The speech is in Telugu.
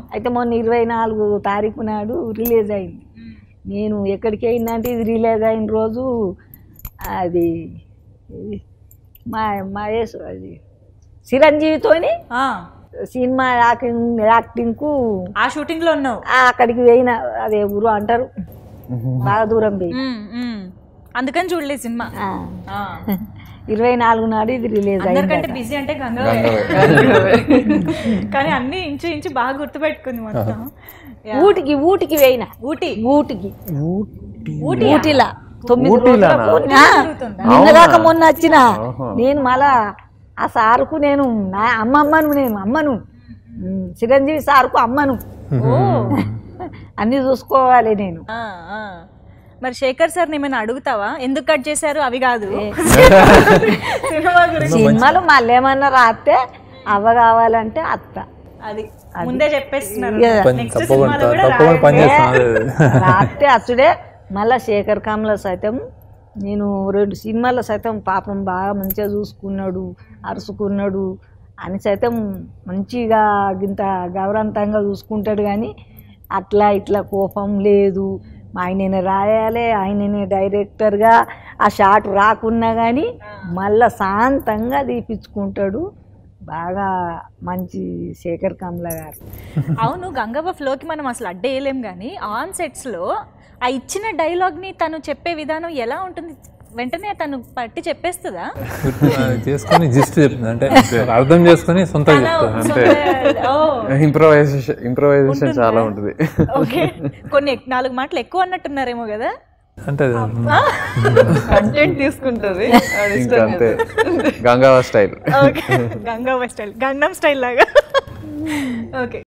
అయితే మొన్న 24 తారీఖు నాడు రిలీజ్ అయింది. నేను ఎక్కడికి అయిందంటే ఇది రిలీజ్ అయిన రోజు అది మహేష్ అది చిరంజీవితోని సినిమా యాక్టింగ్కు ఆ షూటింగ్ లో ఉన్నావు. అక్కడికి పోయిన అదే ఊరు అంటారు బాగా దూరం పోయి, అందుకని చూడలేదు సినిమా. 24 నాడు ఇది రిలీజ్ అయింది. బిజీ అంటే గంగవే కానీ అన్ని ఇంచు ఇంచు బాగా గుర్తుపెట్టుకుంది మొత్తం. ఊటికి పోయిన ఊటిలా 9 నిన్నగాక మొన్న వచ్చిన నేను. మళ్ళా ఆ సారుకు నేను అమ్మను చిరంజీవి సార్కు అమ్మను అన్ని చూసుకోవాలి నేను. మరి శేఖర్ సార్ ఏమైనా అడుగుతావా, ఎందుకు కట్ చేశారు అవి కాదు సినిమాలు మళ్ళీ ఏమన్నా రాస్తే అవ్వ కావాలంటే అత్త అది ముందే చెప్పేస్తున్నారు. రాస్తే అచ్చుడే. మళ్ళా శేఖర్ కమల సైతం నేను 2 సినిమాల సైతం పాపం బాగా మంచిగా చూసుకున్నాడు, అరుచుకున్నాడు అని సైతం మంచిగా ఇంత గౌరవంతంగా చూసుకుంటాడు. కానీ అట్లా ఇట్లా కోపం లేదు. ఆయననే రాయాలి, ఆయననే డైరెక్టర్గా ఆ షాట్ రాకున్నా కానీ మళ్ళా శాంతంగా తీపించుకుంటాడు. బాగా మంచి శేఖర్ కమల గారు. అవును, గంగవ్వ ఫ్లోకి మనం అసలు అడ్డేయలేం. కానీ ఆన్ సెట్స్లో ఆ ఇచ్చిన డైలాగ్ని తను చెప్పే విధానం ఎలా ఉంటుంది? వెంటనే తను పట్టి చెప్పేస్తుందా? చేసుకొని జిస్ట్ చెప్తుంది, అంటే అర్థం చేసుకొని సొంతంగా చెప్తుంది. అంటే ఇంప్రొవైజేషన్ చాలా ఉంటుంది. ఓకే, కొన్ని 4 మాటలు ఎక్కువ అన్నట్టున్నారేమో కదా. అంటే కంటెంట్ తీసుకుంటుంది అంతే. Gangavva style, Gangavva style, Gangnam style లాగా. ఓకే.